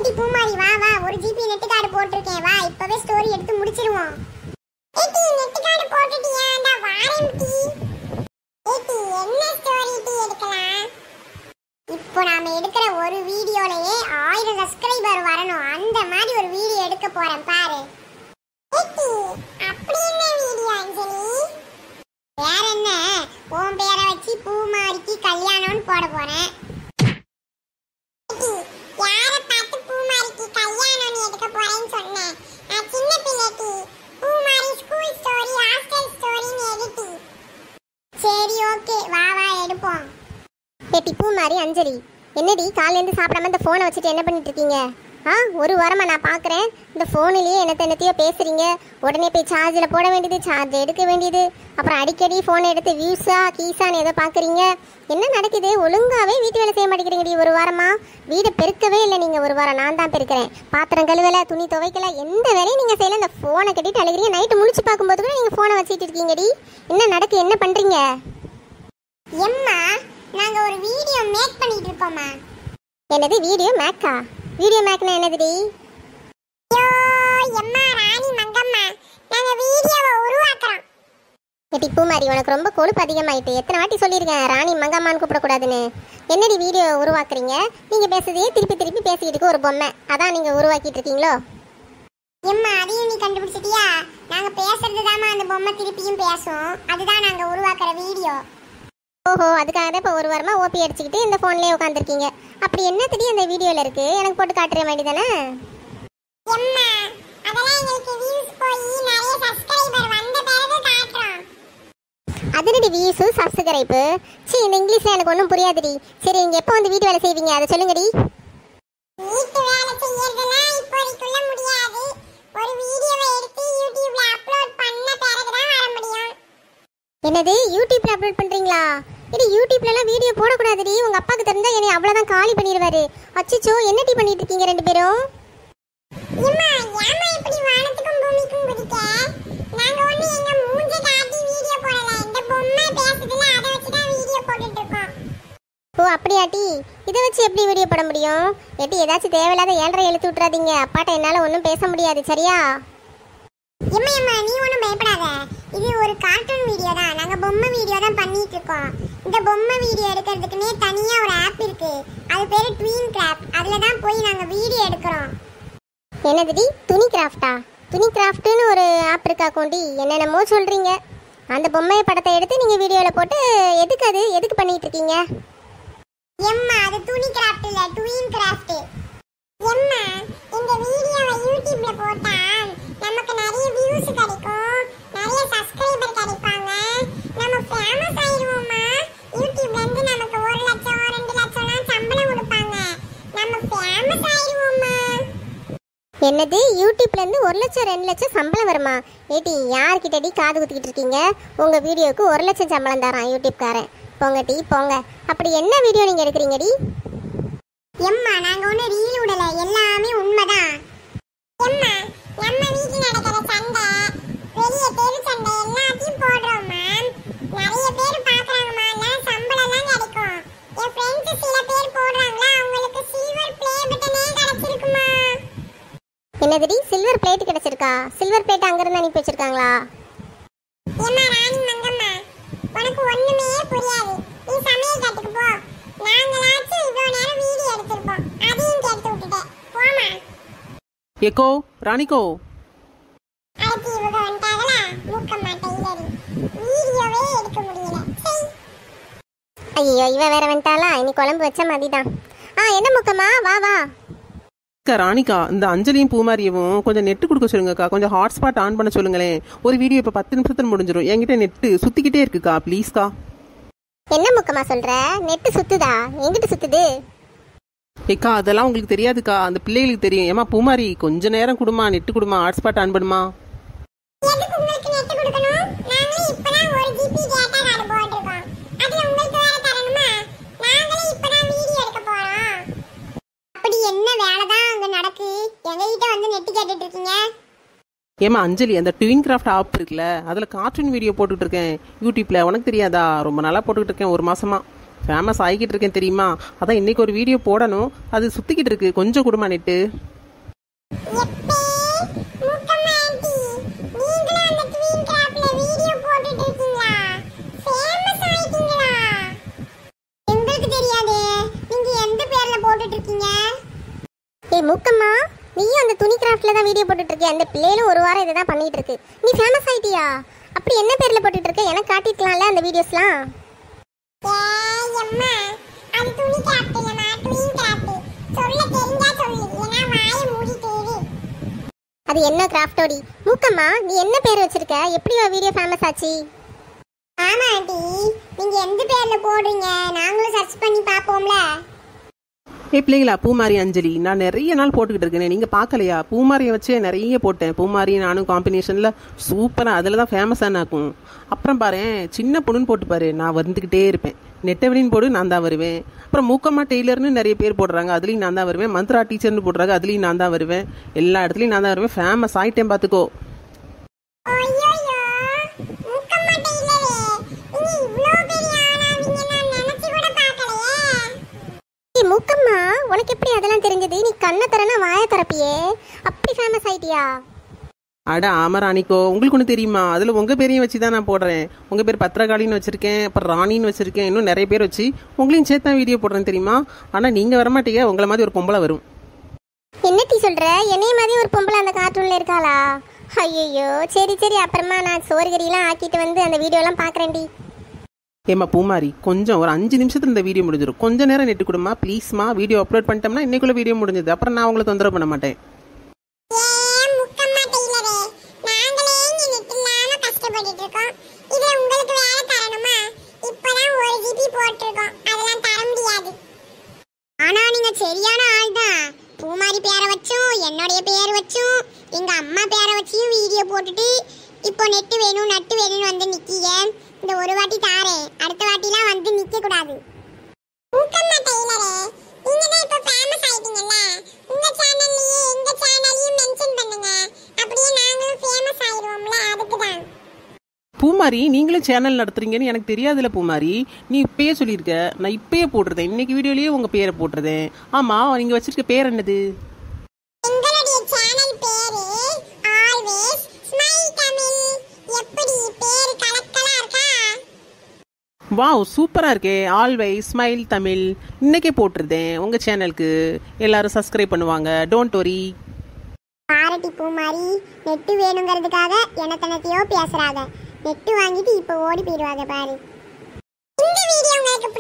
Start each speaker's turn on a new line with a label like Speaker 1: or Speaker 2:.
Speaker 1: ஏடி பூமாரி வா வா, ஒரு ஜிபி நெட் கார்டு போட்டுருக்கேன், வா இப்பவே ஸ்டோரி எடுத்து முடிச்சிருவோம். ஏடி நெட் கார்டு போட்டுட்டியா? அந்த வாரேன் டி. ஏடி என்ன ஸ்டோரி டி எடுக்கலாம்? இப்போ நாம எடுக்கிற ஒரு வீடியோலயே 1000 சப்ஸ்கிரைபர் வரணும். அந்த மாதிரி ஒரு வீடியோ எடுக்க போறேன் பாரு. ஏடி அப்படி என்ன வீடியோ அஞ்சலி? வேற என்ன, உன் பேரை வச்சு பூமாரிக்கு கல்யாணம்னு போட போறேன். யாரை பார்த்து பூமாரிக்கு கல்யாணம்னு எடுக்க போறேன்னு சொன்னேன்? நான் சின்ன பிள்ளைக்கு பூமாரி ஸ்கூல் ஸ்டோரி ஹாஸ்டல் ஸ்டோரின்னு எடுத்து. சரி ஓகே, வா வா எடுப்போம்.
Speaker 2: ஏட்டி பூமாரி அஞ்சலி, என்னடி காலையிலேருந்து சாப்பிடாம இந்த ஃபோனை வச்சுட்டு என்ன பண்ணிட்டு இருக்கீங்க? ஒரு வாரமாக நான் பார்க்குறேன், இந்த ஃபோனிலேயே என்னத்தையோ பேசுகிறீங்க. உடனே போய் சார்ஜில் போட வேண்டியது, சார்ஜ் எடுக்க வேண்டியது, அப்புறம் அடிக்கடி ஃபோனை எடுத்து வியூஸா கீஸான்னு ஏதோ பார்க்குறீங்க. என்ன நடக்குது? ஒழுங்காகவே வீட்டு வேலை செய்ய மாட்டேங்கிறீங்கடி. ஒரு வாரமாக வீடை பெருக்கவே இல்லை நீங்கள். ஒரு வாரம் நான் தான் பெருக்கிறேன். பாத்திரம் கழுவலை, துணி துவைக்கலை, எந்த வேலையும் நீங்கள் செய்யலை. இந்த ஃபோனை கட்டிட்டு அழுகிறீங்க. நைட்டு முழிச்சு பார்க்கும்போது கூட நீங்கள் ஃபோனை வச்சுட்டு இருக்கீங்கடி. என்ன நடக்கு? என்ன பண்ணுறீங்க?
Speaker 1: எம்மா, நாங்க ஒரு வீடியோ மேக் பண்ணிட்டு இருக்கோம்மா.
Speaker 2: என்னது வீடியோ மேக்கா? வீடியோ மேக்னா என்னதுடி?
Speaker 1: ஐயோ எம்மா ராணி மங்கம்மா, நாங்க வீடியோவை உருவாக்குறோம்.
Speaker 2: ஏட்டி பூமாரி, உனக்கு ரொம்ப கொழுப்பு அதிகமாயிட்டு. எத்தனை வாட்டி சொல்லியிருக்கேன் ராணி மங்கம்மான்னு கூப்பிடக்கூடாதுன்னு. என்னடி வீடியோ உருவாக்குறீங்க? நீங்கள் பேசுறதையே திருப்பி திருப்பி பேசிக்கிட்டு ஒரு பொம்மை, அதான் நீங்கள் உருவாக்கிட்டு இருக்கீங்களோ?
Speaker 1: எம்மா அதையும் நீ கண்டுபிடிச்சிட்டியா? நாங்க பேசுறதுதாம்மா அந்த பொம்மை திருப்பியும் பேசும். அதுதான் நாங்க உருவாக்குற வீடியோ.
Speaker 2: ஓஹோ, அதுக்காக தான் இப்போ ஒரு வாரமாக ஓபி அடிச்சுக்கிட்டு இந்த ஃபோன்லேயே உட்காந்துருக்கீங்க. அப்படி என்ன திடீர் அந்த வீடியோவில் இருக்குது? எனக்கு போட்டு காட்டுற வேண்டியதானே?
Speaker 1: எம்மா அதெல்லாம் எங்களுக்கு வியூஸ் போய் நிறைய சப்ஸ்கிரைபர் வந்த பிறகு காட்டுறோம்.
Speaker 2: அதனடி வியூஸு சப்ஸ்கிரைப்பு? இந்த இங்கிலீஷில் எனக்கு ஒன்றும் புரியாதுடி. சரி, இங்கே எப்போ வந்து வீட்டு வேலை செய்வீங்க அதை சொல்லுங்கடி.
Speaker 1: வீட்டு வேலை செய்யறதெல்லாம் இப்போதைக்குள்ள முடியாது. ஒரு வீடியோவை எடுத்து யூடியூப்ல அப்லோட் பண்ண பிறகுதான் வர முடியும்.
Speaker 2: என்னது, யூடியூப்ல அப்லோட் பண்ணுறீங்களா? இது யூடியூப்லலாம் வீடியோ போடக்கூடாதுடி. உங்கள் அப்பாவுக்கு தெரிஞ்சா என்னை அவ்வளோதான் காலி பண்ணிடுவாரு. அச்சிச்சோ, என்னடி பண்ணிட்டு இருக்கீங்க ரெண்டு பேரும்?
Speaker 1: எம்மா ஏமா இப்படி வானத்துக்கும் பூமிக்கும் குதிக்க? நாங்க ஒண்ணு எங்க மூஞ்ச காட்டி வீடியோ போடல. இந்த பொம்மை பேசுதுல, அதை வச்சு தான் வீடியோ போட்டுட்டு இருக்கோம்.
Speaker 2: ஓ அப்படியாட்டி? இதை வச்சு எப்படி வீடியோ போட முடியும்? ஏட்டி ஏதாச்சும் தேவையில்லாத ஏழரை எழுத்து விட்டுறாதீங்க. அப்பாட்ட என்னால் ஒன்றும் பேச முடியாது, சரியா?
Speaker 1: எம்மா எம்மா நீ ஒன்றும் பயப்படாத. இது ஒரு கார்ட்டூன் வீடியோ தான். நாங்கள் பொம்மை வீடியோ தான் பண்ணிட்டு இருக்கோம். இந்த பொம்மை வீடியோ எடுக்கிறதுக்குன்னே தனியாக ஒரு ஆப் இருக்கு. அது பேர் tweencraft. அதில் தான் போய் நாங்கள் வீடியோ எடுக்கிறோம்.
Speaker 2: என்னதுடி துணி கிராஃப்டா? துணி கிராஃப்ட்னு ஒரு ஆப் இருக்கா கோண்டி? என்னென்னமோ சொல்கிறீங்க. அந்த பொம்மை படத்தை எடுத்து நீங்கள் வீடியோவில் போட்டு எதுக்கு அது எதுக்கு பண்ணிட்டு இருக்கீங்க?
Speaker 1: எம்மா அது துணி கிராஃப்ட் இல்லை, tweencraft. எம்மா இந்த வீடியோவை யூடியூப்ல போட்டா நமக்கு நிறைய வியூஸ் கிடைக்கும், நிறைய சப்ஸ்கிரைபர் கிடைப்பாங்க, நம்ம ஃபேமஸ் ஆயிடுவோம்மா. யூடியூப்ல இருந்து நமக்கு 1 லட்சம் 2 லட்சம்லாம் சம்பளம் கொடுப்பாங்க. நம்ம ஃபேமஸ் ஆயிடுவோம்மா.
Speaker 2: என்னது, யூடியூப்லேருந்து 1 லட்சம் 2 லட்சம் சம்பளம் வருமா? ஏட்டி யார்கிட்டடி காது குத்திக்கிட்டு இருக்கீங்க? உங்கள் வீடியோவுக்கு 1 லட்சம் சம்பளம் தரான் யூடியூப்காரன். போங்க டி போங்க. அப்படி என்ன வீடியோ நீங்கள் எடுக்கிறீங்கடி?
Speaker 1: எம்மா நாங்க ஒண்ணு ரீல் விடல, எல்லாமே உண்மைதான். எம்மா நம்ம வீட்ல நடக்கிற சண்டை, வெளிய தெரு சண்டை எல்லாத்தையும் போடுறோம்மா. நிறைய பேர் பாக்குறாங்கம்மா. எல்லாம் சம்பளம் எல்லாம் கிடைக்கும். என் ஃப்ரெண்ட்ஸ் சில பேர் போடுறாங்களா, அவங்களுக்கு சில்வர் ப்ளே பட்டனே கிடைச்சிருக்குமா.
Speaker 2: என்னதுடி சில்வர் பிளேட் கிடைச்சிருக்கா? சில்வர் பிளேட் அங்கிருந்து அனுப்பி வச்சிருக்காங்களா?
Speaker 1: எம்மா ராணி மங்கம்மா, உனக்கு ஒண்ணுமே புரியாது. நீ சமையல் கட்டுக்கு போ. நாங்களாச்சும் இவ்வளோ நேரம் வீடியோ எடுத்திருப்போம், அதையும் கேட்டு விட்டுட்டேன். போமா.
Speaker 3: ஏக்கோ ராணிக்கோ,
Speaker 1: அடுத்து இவங்க வந்துட்டாங்களா, மூக்கம்மா டைலரி. வீடியோவே எடுக்க முடியல.
Speaker 2: ஐயோ, இவன் வேற வந்துட்டாளா? இன்னைக்கு குழம்பு வச்ச மாதிரிதான். என்ன முக்கம்மா, வா வா.
Speaker 3: ராணிக்கா, இந்த அஞ்சலியும் பூமாரியவும் கொஞ்சம் நெட்டு கொடுக்க சொல்லுங்கக்கா. கொஞ்சம் ஹாட்ஸ்பாட் ஆன் பண்ண சொல்லுங்களேன். ஒரு வீடியோ இப்போ 10 நிமிஷத்துல முடிஞ்சிடும். என்கிட்ட நெட்டு சுத்திக்கிட்டே இருக்குக்கா, ப்ளீஸ்க்கா.
Speaker 2: என்ன முக்கம்மா சொல்ற? நெட்டு சுத்துதா? எங்கிட்ட சுத்துது?
Speaker 3: ஏக்கா அதெல்லாம் உங்களுக்கு தெரியாதுக்கா, அந்த பிள்ளைகளுக்கு தெரியும். ஏமா பூமாரி, கொஞ்ச நேரம் கொடுமா, நெட்டு கொடுமா, ஹாட்ஸ்பாட் ஆன் பண்ணுமா.
Speaker 1: எதுக்கு உங்களுக்கு நெட் கொடுக்கணும்? நாங்களே இப்பதான் 1 GB டேட்டா கார்டு போட்டுருக்கோம். அதுல உங்களுக்கு வேற தரணுமா? நாங்களே இப்பதான் வீடியோ எடுக்க போறோம். அப்படி என்ன வேலை தான் அங்க நடக்கு? எங்ககிட்ட வந்து நெட் கேட்டுட்டு இருக்கீங்க?
Speaker 3: ஏமா அஞ்சலி, அந்த tweencraft ஆப் இருக்குல்ல, அதில் கார்ட்டூன் வீடியோ போட்டுக்கிட்டு இருக்கேன் யூடியூப்ல. உனக்கு தெரியாதா? ரொம்ப நாளாக போட்டுக்கிட்டு இருக்கேன், 1 மாசமா. ஃபேமஸ் ஆகிக்கிட்டு இருக்கேன் தெரியுமா? அதான் இன்னைக்கு ஒரு வீடியோ போடணும், அது சுத்திக்கிட்டு இருக்கு. கொஞ்சம் குடுமா நெட்டு.
Speaker 1: எப்பே முக்கம்மா ஆண்டி, நீங்களும் அந்த tweencraftல வீடியோ போட்டுட்டு இருக்கீங்களா? ஃபேமஸ் ஆயிட்டீங்களா? எங்களுக்கு தெரியாதே, நீங்க எந்த பேர்ல போட்டுட்டு இருக்கீங்க?
Speaker 2: ஏய் மூக்கம்மா, நீயும் அந்த துணி கிராஃப்ட்ல தான் வீடியோ போட்டுட்டு இருக்கிய. அந்த பிள்ளைகளும் ஒரு வாரம் இதை தான் பண்ணிட்டு இருக்கு. நீ ஃபேமஸ் ஆயிட்டியா? அப்படி என்ன பேர்ல போட்டுட்டு இருக்க? எனக்கு காட்டிக்கலாம்ல அந்த வீடியோஸ்லாம்.
Speaker 1: ஏய் அம்மா, அது tweencraft இல்லம்மா, tweencraft. சொல்ல தெரிஞ்சா சொல்லு, இல்லனா வாயை மூடிட்டு இரு.
Speaker 2: அது என்ன கிராஃப்டோடி? மூக்கம்மா, நீ என்ன பேர் வச்சிருக்க? எப்படி வீடியோ ஃபேமஸ் ஆச்சு?
Speaker 1: ஆமா ஆண்டி, நீங்க எந்த பேர்ல போடுறீங்க? நாங்களும் சர்ச் பண்ணி பாப்போம்ல.
Speaker 3: பிள்ளைங்களா, பூமாரி அஞ்சலி நான் நிறைய நாள் போட்டுக்கிட்டு இருக்கேன். நீங்க பார்க்கலையா? பூமாரியை வச்சு நிறைய போட்டேன். பூமாரி நானும் காம்பினேஷன்ல சூப்பரா, அதில் தான் ஃபேமஸாக ஆக்கும். அப்புறம் பாரு, சின்ன பொண்ணுன்னு போட்டு பாரு, நான் வந்துக்கிட்டே இருப்பேன். நெட்டவழின்னு போடு, நான் தான் வருவேன். அப்புறம் மூக்கம்மா டெய்லர்னு நிறைய பேர் போடுறாங்க, அதுலேயும் நான் தான் வருவேன். மந்த்ரா டீச்சர்னு போடுறாங்க, அதுலேயும் நான் தான் வருவேன். எல்லா இடத்துலையும் நான் தான் வருவேன். ஃபேமஸ் ஆகிட்டேன் பார்த்துக்கோ.
Speaker 1: ஐயோ, முக்கம்மா டெய்லரே, நீங்க இவ்ளோ பெரிய ஆளாவீங்க நான் நினைச்சு கூட பார்க்கலையே.
Speaker 2: ஏய் மூக்கம்மா, உனக்கு எப்படி அதெல்லாம் தெரிஞ்சது? நீ கண்ணை தரனா வாயை தரப்பியே, அப்படி ஃபேமஸ் ஆயிட்டியா?
Speaker 3: அட ஆமா ராணிக்கோ, உங்களுக்கு ஒன்று தெரியுமா? அதில் உங்கள் பேரையும் வச்சு தான் நான் போடுறேன். உங்கள் பேர் பத்திரகாளின்னு வச்சுருக்கேன், அப்புறம் ராணின்னு வச்சுருக்கேன், இன்னும் நிறைய பேர் வச்சு உங்களையும் சேர்த்து தான் வீடியோ போடுறேன் தெரியுமா? ஆனால் நீங்கள் வரமாட்டீங்க, உங்களை மாதிரி ஒரு பொம்பளை வரும்.
Speaker 2: என்ன டீ சொல்ற? என்னைய மாதிரி ஒரு பொம்பளை அந்த கார்ட்டூன்ல இருக்காளா? ஐயோ, சரி சரி, அப்புறமா நான் சோறுகறியெல்லாம் ஆக்கிட்டு வந்து அந்த வீடியோலாம் பார்க்குறேன் டி.
Speaker 3: ஏம்மா பூமாரி, கொஞ்சம் ஒரு 5 நிமிஷத்துல இந்த வீடியோ முடிஞ்சிடும். கொஞ்சம் நேரம் நெட்டு கொடுமா ப்ளீஸ்மா. வீடியோ அப்லோட் பண்ணிட்டோம்னா இன்னைக்குள்ள வீடியோ முடிஞ்சது. அப்புறம் நான் உங்களை தொந்தரவு பண்ண மாட்டேன்.
Speaker 1: ஏய் முக்கம்மா டெய்லரே, நாங்களே இங்க நெட்டில்லாம கஷ்டப்பட்டுட்டு இருக்கோம். இதுல உங்களுக்கு வேற தரணுமா? இப்பதான் 1 GB போட்டுருக்கோம், அதெல்லாம் தர முடியாது. ஆனா நீங்க சரியான ஆள் தான். பூமாரி பேரை வச்சும் என்னுடைய பேர் வச்சும் எங்க அம்மா பேரை வச்சியும் வீடியோ போட்டுட்டு இப்போ நெட்டு வேணும் நட்டு வேணும்னு வந்து நிக்கீங்க. இந்த ஒரு வாட்டி தாரேன், அடுத்த வாட்டிலாம் வந்து நிக்க கூடாது. முக்கம்மா டெய்லரே, நீங்க தான் இப்போ ஃபேமஸ் ஆயிட்டீங்கல்ல, உங்க சேனல்லையே எங்க சேனலையும் மென்ஷன் பண்ணுங்க, அப்படியே நாங்களும் ஃபேமஸ் ஆயிடுவோம்ல. அதுக்கு தான்.
Speaker 3: பூமாரி, நீங்களும் சேனல் நடத்துறீங்கன்னு எனக்கு தெரியாதுல்ல பூமாரி. நீ இப்பயே சொல்லியிருக்க, நான் இப்பயே போட்டுருந்தேன். இன்னைக்கு வீடியோலயே உங்க பேரை போட்டுருந்தேன். ஆமா, நீங்க வச்சிருக்க பேர் என்னது?
Speaker 1: எங்களுடைய சேனல் பேரு ஆல்வேஸ் ஸ்மைல் தமிழ். எப்படி பேரு கலக்கலா இருக்கா?
Speaker 3: வாவ், சூப்பரா இருக்கே. ஆல்வேஸ் ஸ்மைல் தமிழ் இன்னைக்கே போட்டுருந்தேன் உங்க சேனலுக்கு. எல்லாரும் சப்ஸ்கிரைப் பண்ணுவாங்க, don't worry.
Speaker 1: Bharathi Poomari, net வேணுங்கிறதுக்காக என்னத்தனத்தையோ பேசுறாங்க. நெட்டு வாங்கிட்டு இப்போ ஓடி போயிடுவாங்க பாரு. இந்த வீடியோ உங்களுக்கு